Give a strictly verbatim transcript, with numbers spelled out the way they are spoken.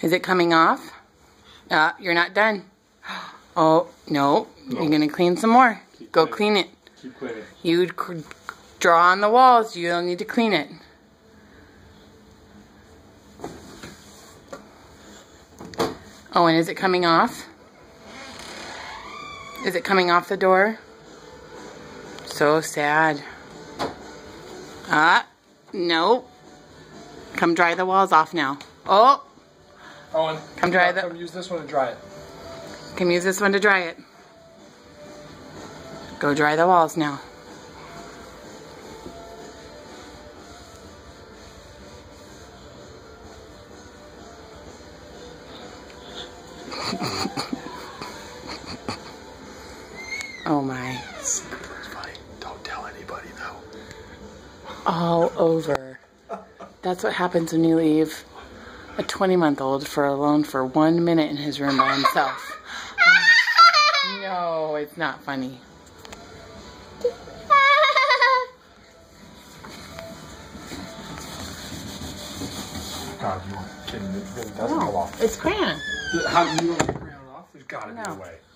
Is it coming off? Uh, you're not done. Oh, no. no. You're going to clean some more. Keep Go cleaning. clean it. Keep cleaning. You draw on the walls. You don't need to clean it. Oh, and is it coming off? Is it coming off the door? So sad. Ah, no. Come dry the walls off now. Oh. Owen, come dry the. Come use this one to dry it. Come use this one to dry it. Go dry the walls now. Oh my. Super funny. Don't tell anybody though. All over. That's what happens when you leave a twenty month old for alone for one minute in his room by himself. Oh, no, it's not funny. God, you weren't kidding. It really doesn't No, go off. It's crayon. How do you want the crayon off? There's got to be No. a way.